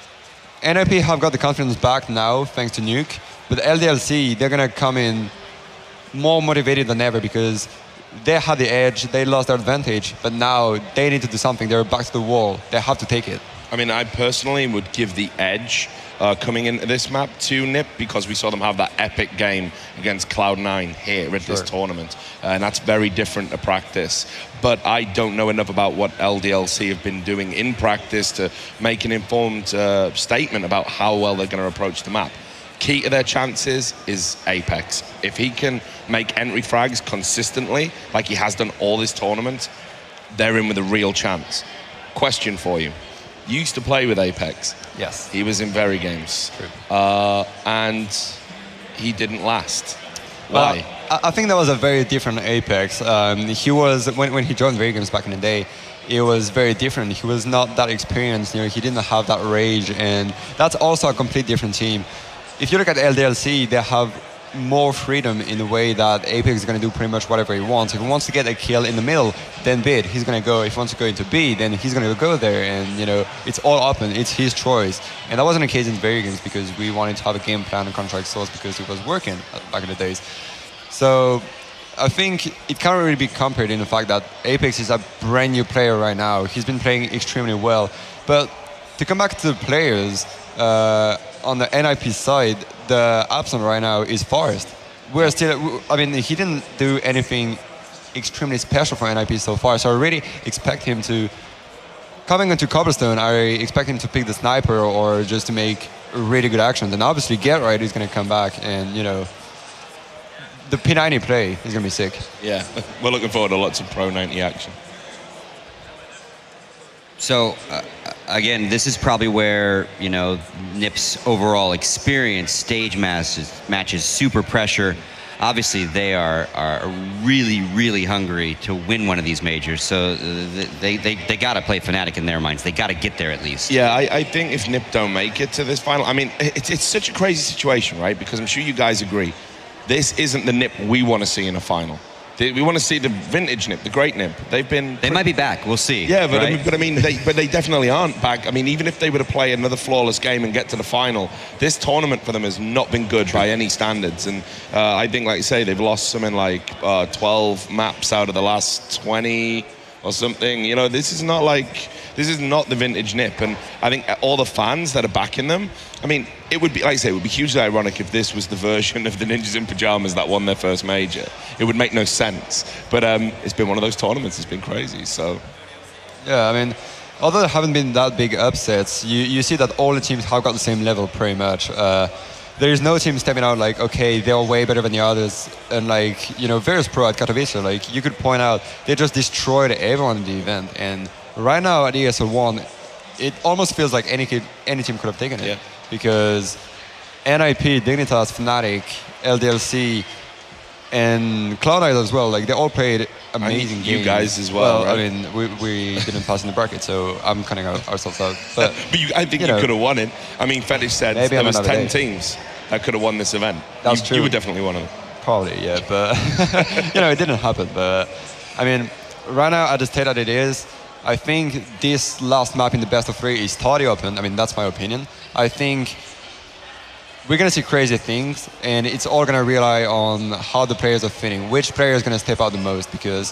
N I P have got the confidence back now, thanks to Nuke. But L D L C, they're going to come in more motivated than ever, because they had the edge, they lost their advantage, but now they need to do something. They're back to the wall. They have to take it. I mean, I personally would give the edge uh, coming into this map to NiP, because we saw them have that epic game against Cloud nine here at sure. this tournament. Uh, and that's very different to practice. But I don't know enough about what L D L C have been doing in practice to make an informed uh, statement about how well they're going to approach the map. Key to their chances is Apex. If he can make entry frags consistently, like he has done all this tournament, they're in with a real chance. Question for you. You used to play with Apex. Yes. He was in very games. True. Uh, and he didn't last. Why? Well, I think that was a very different Apex. Um, he was, when, when he joined Very Games back in the day, it was very different. He was not that experienced. You know, he didn't have that rage, and that's also a complete different team. If you look at L D L C, they have more freedom in the way that Apex is going to do pretty much whatever he wants. If he wants to get a kill in the middle, then bid, he's going to go. If he wants to go into B, then he's going to go there. And, you know, it's all open. It's his choice. And that wasn't the case in Very Games, because we wanted to have a game plan and contract source because it was working back in the days. So I think it can't really be compared in the fact that Apex is a brand new player right now. He's been playing extremely well. But to come back to the players, uh, on the N I P side, the absent right now is Forest. We're still, I mean, he didn't do anything extremely special for N I P so far, so I really expect him to, coming into Cobblestone, I expect him to pick the sniper or just to make really good actions. And obviously Get Right is going to come back, and, you know, the P ninety play is going to be sick. Yeah, we're looking forward to lots of Pro ninety action. So, uh, again, this is probably where, you know, NiP's overall experience, stage matches, matches, super pressure. Obviously, they are, are really, really hungry to win one of these majors. So they, they, they got to play Fnatic in their minds. They got to get there at least. Yeah, I, I think if NiP don't make it to this final, I mean, it's, it's such a crazy situation, right? Because I'm sure you guys agree. This isn't the NiP we want to see in a final. We want to see the vintage NiP, the great NiP. They've been. They might be back. We'll see. Yeah, but, right? I mean, but I mean, they, but they definitely aren't back. I mean, even if they were to play another flawless game and get to the final, this tournament for them has not been good by any standards. And uh, I think, like you say, they've lost something like uh, twelve maps out of the last twenty or something. You know, this is not like This is not the vintage NiP, and I think all the fans that are backing them, I mean, it would be, like I say, it would be hugely ironic if this was the version of the Ninjas in Pajamas that won their first major. It would make no sense. But um, it's been one of those tournaments. It's been crazy. So, yeah, I mean, although there haven't been that big upsets, you, you see that all the teams have got the same level pretty much. Uh, there is no team stepping out like, okay, they're way better than the others. And like, you know, Virus Pro at Katowice, like you could point out, they just destroyed everyone in the event. And right now at E S L one, it almost feels like any kid, any team could have taken it. Yeah. Because N I P, Dignitas, Fnatic, L D L C, and Cloud nine as well, like they all played amazing and games. You guys as well, Well, right? I mean, we, we didn't pass in the bracket, so I'm cutting our, ourselves out. But, but you, I think you, you, know, could have won it. I mean, Fetish said maybe there was another ten day. teams that could have won this event. That's you, true. You were definitely one of them. Probably, yeah, but you know, it didn't happen. But I mean, right now at the state that it is, I think this last map in the best of three is totally open. I mean, that's my opinion. I think we're gonna see crazy things, and it's all gonna rely on how the players are feeling, which player is gonna step out the most, because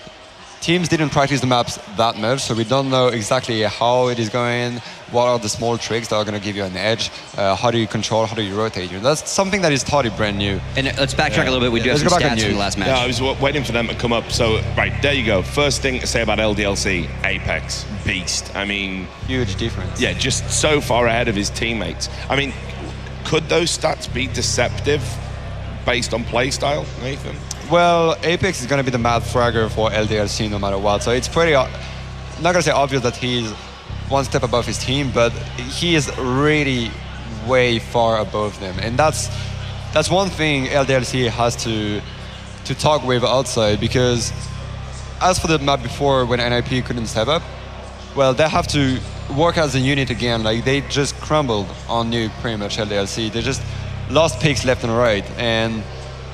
teams didn't practice the maps that much, so we don't know exactly how it is going, what are the small tricks that are going to give you an edge, uh, how do you control, how do you rotate. That's something that is totally brand new. And let's backtrack yeah. a little bit. We do yeah. have Let's some go back stats on from the last match. Yeah, I was w waiting for them to come up. So, right, there you go. First thing to say about L D L C, Apex, beast. I mean... Huge difference. Yeah, just so far ahead of his teammates. I mean, could those stats be deceptive based on play style, Nathan? Well, Apex is going to be the mad fragger for L D L C no matter what. So it's pretty, uh, not going to say obvious that he's one step above his team, but he is really way far above them. And that's that's one thing L D L C has to to talk with outside, because as for the map before when N I P couldn't step up, well, they have to work as a unit again. Like they just crumbled on Nuke pretty much, L D L C. They just lost picks left and right. And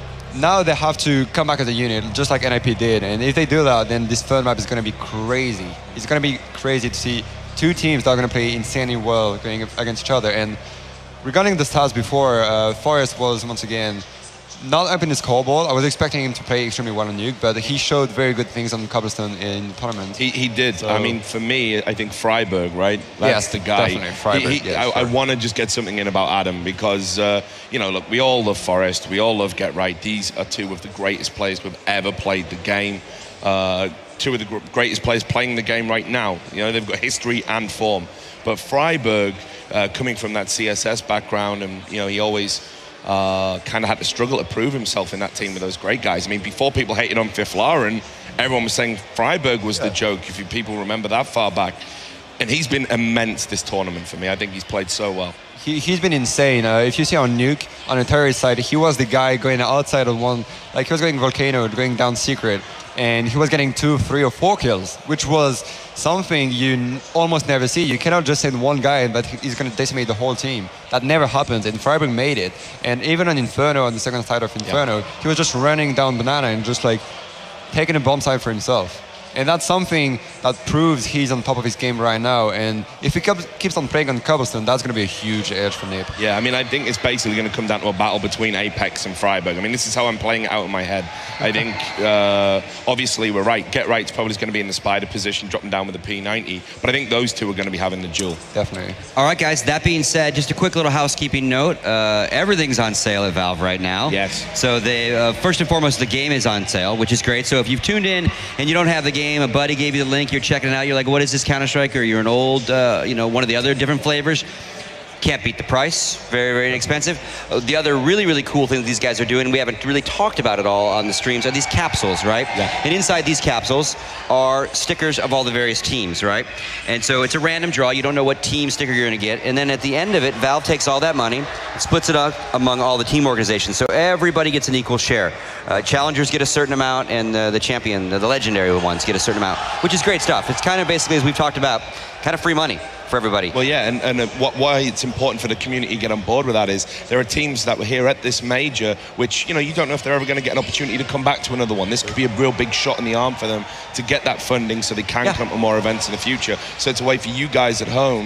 now they have to come back as a unit, just like N I P did. And if they do that, then this third map is going to be crazy. It's going to be crazy to see two teams that are going to play insanely well going against each other. And regarding the stats before, uh, Forrest was, once again, not up in his scoreboard. I was expecting him to play extremely well on Nuke, but he showed very good things on Cobblestone in the tournament. He, he did. So, I mean, for me, I think Freiburg, right? That's yes, the guy. Definitely, Freiburg. He, he, yeah, I, sure. I want to just get something in about Adam because, uh, you know, look, we all love Forrest. We all love Get Right. These are two of the greatest players who've ever played the game. Uh, two of the gr greatest players playing the game right now. You know, they've got history and form. But Freiburg, uh, coming from that C S S background, and, you know, he always... Uh, kind of had to struggle to prove himself in that team with those great guys. I mean, before people hated on Fifth Lauren, everyone was saying Freiburg was yeah. the joke, if you people remember that far back. And he's been immense this tournament for me. I think he's played so well. He, he's been insane. Uh, if you see on Nuke, on the terrorist side, he was the guy going outside of one, like he was going Volcano, going down Secret, and he was getting two, three, or four kills, which was something you n almost never see. You cannot just send one guy, but he's going to decimate the whole team. That never happens, and Freiburg made it. And even on Inferno, on the second side of Inferno, yeah. he was just running down Banana and just like taking a bomb site for himself. And that's something that proves he's on top of his game right now. And if he keeps on playing on Cobblestone, that's going to be a huge edge for NiP. Yeah, I mean, I think it's basically going to come down to a battle between Apex and Freiburg. I mean, this is how I'm playing it out in my head. I think, uh, obviously, we're right. Get Right's probably going to be in the spider position, dropping down with the P ninety. But I think those two are going to be having the duel. Definitely. All right, guys, that being said, just a quick little housekeeping note. Uh, everything's on sale at Valve right now. Yes. So they, uh, first and foremost, the game is on sale, which is great. So if you've tuned in and you don't have the game, a buddy gave you the link, you're checking it out, you're like, what is this Counter-Strike? Or you're an old, uh, you know, one of the other different flavors. Can't beat the price. Very, very inexpensive. Uh, the other really, really cool thing that these guys are doing, we haven't really talked about it all on the streams, are these capsules, right? Yeah. And inside these capsules are stickers of all the various teams, right? And so it's a random draw. You don't know what team sticker you're going to get. And then at the end of it, Valve takes all that money, splits it up among all the team organizations. So everybody gets an equal share. Uh, challengers get a certain amount, and uh, the champion, the legendary ones, get a certain amount, which is great stuff. It's kind of basically, as we've talked about, kind of free money for everybody. Well, yeah, and, and uh, what, why it's important for the community to get on board with that is there are teams that were here at this major, which, you know, you don't know if they're ever going to get an opportunity to come back to another one. This could be a real big shot in the arm for them to get that funding so they can yeah. come to more events in the future. So it's a way for you guys at home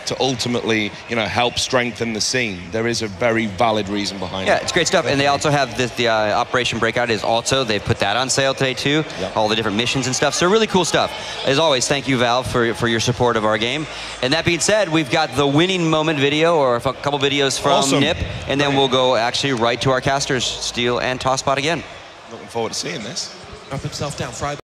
to ultimately, you know, help strengthen the scene. There is a very valid reason behind Yeah, it. it's great stuff. And they also have this, the uh, Operation Breakout is also, they put that on sale today too. Yep. All the different missions and stuff. So really cool stuff. As always, thank you, Valve, for, for your support of our game. And that being said, we've got the winning moment video, or a couple videos from Awesome. NiP, and then we'll go actually right to our casters, Steel and Tosspot again. Looking forward to seeing this. Up himself down, Fry.